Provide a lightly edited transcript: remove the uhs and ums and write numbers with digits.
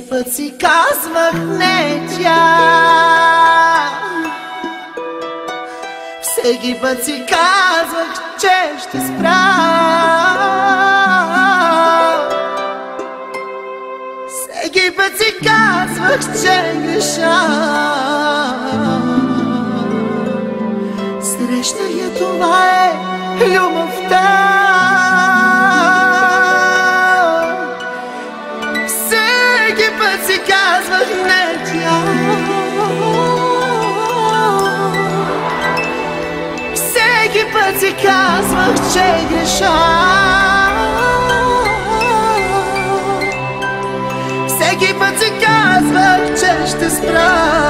Всеки път си казвах не тя, всеки път си казвах, че ще спра. Всеки път си казвах, че греша. Срещна я, това е любовта. Всеки път си казвах не тя, всеки път си казвах, че греша. Всеки път си казвах, че ще спра.